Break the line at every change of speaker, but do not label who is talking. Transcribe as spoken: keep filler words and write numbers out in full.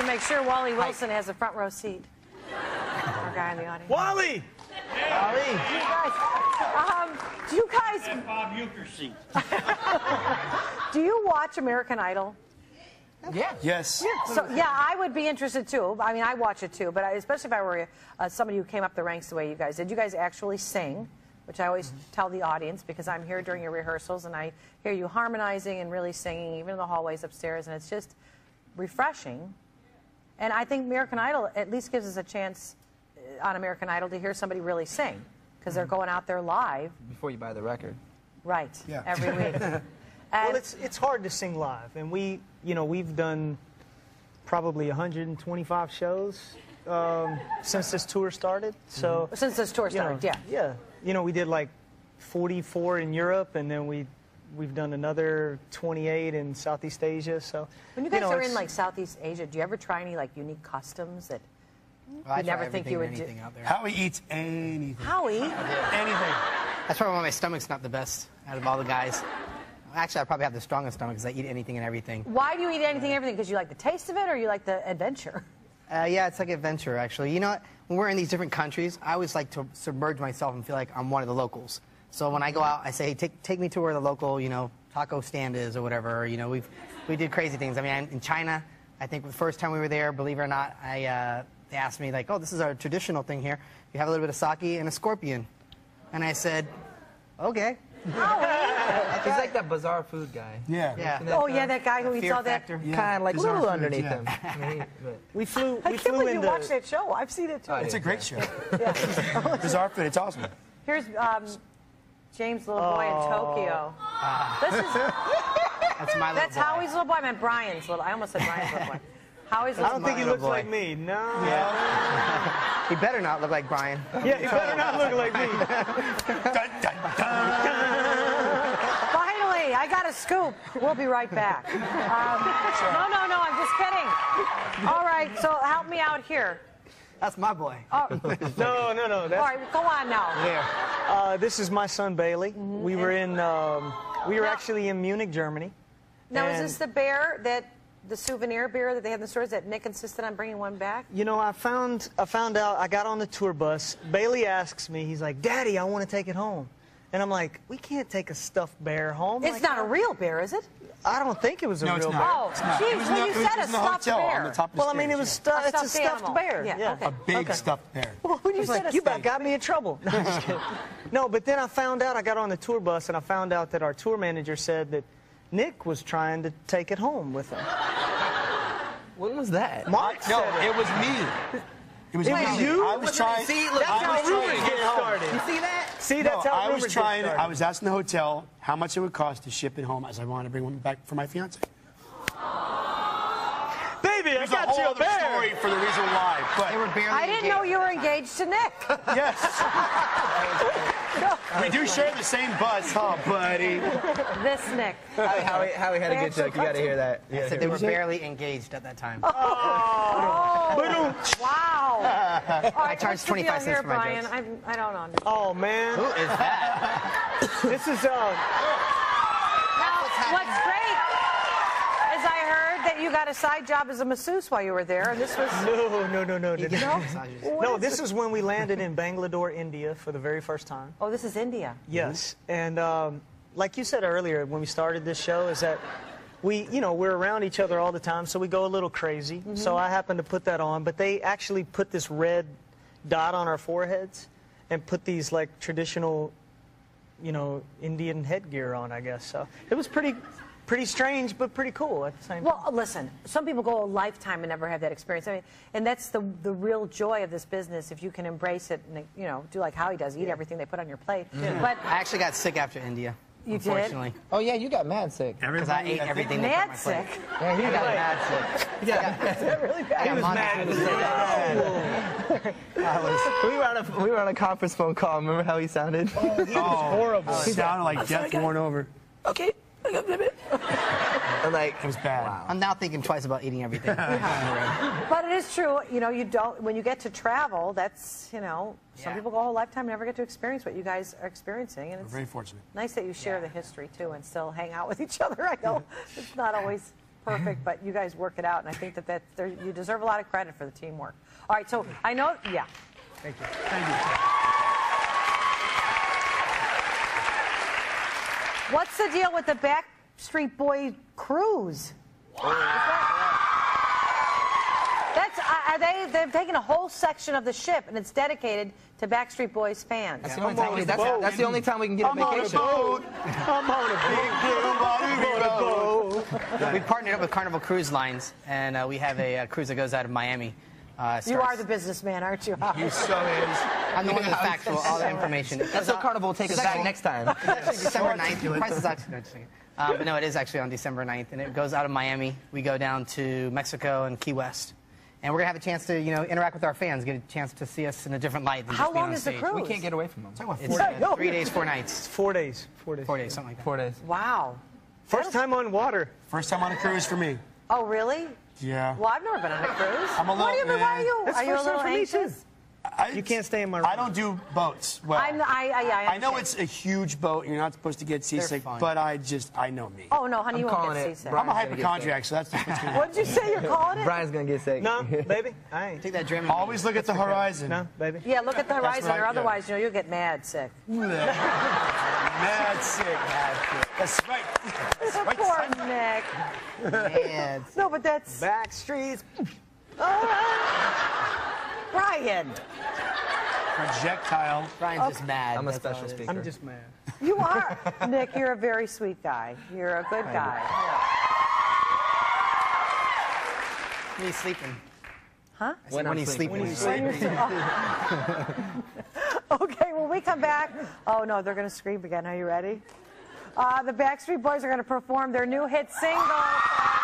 to make sure Wally Wilson has a front row seat. Our guy in the audience.
Wally!
Yeah.
Wally!
You guys, um, do you guys...
Bob Uecker seat.
Do you watch American Idol?
Yeah. Yes.
Yeah. So, yeah, I would be interested too. I mean, I watch it too, but I, especially if I were uh, somebody who came up the ranks the way you guys did. You guys actually sing, which I always tell the audience because I'm here during your rehearsals and I hear you harmonizing and really singing, even in the hallways upstairs, and it's just refreshing. And I think American Idol at least gives us a chance on American Idol to hear somebody really sing because they're going out there live.
Before you buy the record.
Right. Yeah. Every week.
Well, it's it's hard to sing live, and we, you know, we've done probably one hundred twenty-five shows um, since this tour started. So
since this tour started,
you know,
yeah,
yeah, you know, we did like forty-four in Europe, and then we we've done another twenty-eight in Southeast Asia. So
when you guys
you know,
are in like Southeast Asia, do you ever try any like unique customs that
well,
you never think you would do?
Howie eats anything.
Howie?
Anything.
That's probably why my stomach's not the best out of all the guys. Actually, I probably have the strongest stomach because I eat anything and everything.
Why do you eat anything and everything? Because you like the taste of it or you like the adventure?
Uh, yeah, it's like adventure, actually. You know what? When we're in these different countries, I always like to submerge myself and feel like I'm one of the locals. So when I go out, I say, hey, take, take me to where the local, you know, taco stand is or whatever. Or, you know, we've, we did crazy things. I mean, I'm in China, I think the first time we were there, believe it or not, I, uh, they asked me, like, oh, this is our traditional thing here. You have a little bit of sake and a scorpion. And I said, okay.
He's like that bizarre food guy.
Yeah.
Yeah.
Oh, yeah, that guy who eats all that.
Yeah.
Kind of like
Bizarre
little
foods,
underneath
yeah.
him. I mean, but-
We flew.
I
We
can't
flew
believe you
into.
watched that show. I've seen it too.
It's a great show.
Yeah.
Bizarre food. It's awesome.
Here's um, James' little boy in Tokyo. This is
That's my little
that's
boy.
Howie's little boy. I meant Brian's little. I almost said Brian's little boy. Howie's
I
little
don't
boy.
think he
little
looks
boy.
like me. No.
Yeah. He better not look like Brian.
Yeah, he better not look like me.
Dun, dun, dun.
Finally, I got a scoop. We'll be right back. Um, no, no, no. I'm just kidding. All right. So help me out here.
That's my boy.
Oh,
No, no, no. That's,
all right. Go on now.
Here.
uh, this is my son Bailey. We were in. Um, we were
Now-
actually in Munich, Germany.
Now, is
And-
this the bear that the souvenir beer that they have in the stores that Nick insisted on bringing one back?
You know, I found I found out. I got on the tour bus. Bailey asks me. He's like, "Daddy, I want to take it home," and I'm like, "We can't take a stuffed bear home."
It's
Like,
not a real bear, is it?
I don't think it was a
No, it's
real
not.
bear.
Oh,
It's not.
geez,
It was
well,
in
you
the- it was
said a
in the
stuffed
hotel
bear.
on the top of the
Well, I mean, it
stairs,
was
yeah.
stu-
A
it's a
stuffed
stuffed
animal.
bear.
Yeah, okay.
A big
Okay.
stuffed bear.
Well, when you
He's
said
like,
a
you about
steak.
got me in trouble. No, I'm just kidding. No, but then I found out, I got on the tour bus, and I found out that our tour manager said that Nick was trying to take it home with him.
When was that?
Mark
No,
said it.
it was me. It was
It
me.
was you?
I was trying.
See, look,
That's
I
how
was trying
rumors
to
get started.
You see that?
See,
No,
that's how
I
rumors
was trying.
get started.
I was asking the hotel how much it would cost to ship it home, as I wanted to bring one back for my fiance.
Baby, I
There's a
got
whole
you a
other
bear.
story for the reason why,
They were
but
barely
I didn't know you were engaged to Nick.
yes, we do share the same bus, huh, buddy?
This Nick.
Howie, Howie, Howie had a good joke. You got to hear that. You
I
gotta
said
hear
they were
it.
barely engaged at that time.
Oh, wow. All right,
I charge
what's the
twenty-five
deal
cents
here,
for my
Brian?
jokes.
I'm, I don't know.
Oh, man.
Who is that?
This is, uh,
Now, what's great is I heard that you got a side job as a masseuse while you were there, and this was...
no, no, no, no.
You
No,
get
No?
massages.
What
no
is
this
it?
is when we landed in Bangalore, India for the very first time.
Oh, this is India.
Yes, and um, like you said earlier when we started this show, is that we, you know, we're around each other all the time, so we go a little crazy.
Mm-hmm.
So I happened to put that on, but they actually put this red dot on our foreheads and put these like traditional, you know, Indian headgear on, I guess. So it was pretty, pretty strange, but pretty cool at the same time.
Well, listen, some people go a lifetime and never have that experience. I mean, and that's the the real joy of this business, if you can embrace it and, you know, do like Howie does, eat everything they put on your plate. But
I actually got sick after India.
You did?
Unfortunately.
Oh, yeah, you got mad sick.
Because I ate everything they put on my
mad
plate.
sick.
Yeah, you got mad sick.
Yeah, really bad.
I got mono-
I was, we, were on a, we were on a conference phone call. Remember how he sounded?
Oh, horrible. It sounded like death worn over.
Okay. I'm like,
It was bad.
I'm now thinking twice about eating everything.
But it is true, you know, you don't, when you get to travel, that's, you know, some
Yeah.
people go a whole lifetime and never get to experience what you guys are experiencing. And
We're
it's
very fortunate.
nice that you share
Yeah.
the history, too, and still hang out with each other. I know it's not always perfect, but you guys work it out, and I think that, that there, you deserve a lot of credit for the teamwork. All right, so I know, yeah.
Thank you.
Thank you.
What's the deal with the Backstreet Boy cruise? That's are they? They've taken a whole section of the ship, and it's dedicated to Backstreet Boys fans.
That's the only time we, that's, that's the only time we can get a
I'm on a
vacation.
boat. I'm on a big blue boat.
We partnered up with Carnival Cruise Lines, and uh, we have a, uh cruise that goes out of Miami. Uh,
You are the businessman, aren't you?
You so is.
I'm the one with the factual, all the information.
That's so Carnival will take us back next time.
It's actually December ninth. Price is actually, no, just kidding. Uh, but no, it is actually on December ninth, and it goes out of Miami. We go down to Mexico and Key West. And we're going to have a chance to, you know, interact with our fans, get a chance to see us in a different light than
How
just being
long
on
is the
stage.
cruise?
We can't get away from them.
It's uh, three days, four nights.
Four days. Four days.
Four days, something like that.
Four days.
Wow.
First time on water.
First time on a cruise for me.
Oh, really?
Yeah.
Well, I've never been on a cruise.
I'm a
Why are you,
little-
why are you,
That's
are you a
first time
little
for me, too.
anxious?
I,
You can't stay in my room.
I don't do boats well.
I'm, I, I, yeah, I,
I know
understand.
it's a huge boat. You're not supposed to get seasick,
fun.
but I just, I know me.
Oh, no, honey,
I'm
you won't
calling
get
it.
seasick.
I'm a
Brian's gonna get
hypochondriac, so that's just what's going to
What did you say you're calling it?
Brian's gonna get sick.
No, baby. I ain't.
Take that Dramamine.
Always look at the horizon.
No, baby.
Yeah, look at the horizon,
right,
or
yeah.
otherwise, you know, you'll get mad sick.
Mad sick. That's right. That's right.
Poor
son.
Nick.
Man.
No, but that's...
Backstreets.
Brian,
Projectile.
Brian's just mad.
I'm a
That's all
special
it is.
speaker.
I'm just mad.
you are. Nick, you're a very sweet guy. You're a good guy.
When he's sleeping.
Huh?
I said when he's sleeping.
When he's sleeping.
Okay, when we come back, oh no, they're going to scream again. Are you ready? Uh, the Backstreet Boys are going to perform their new hit single.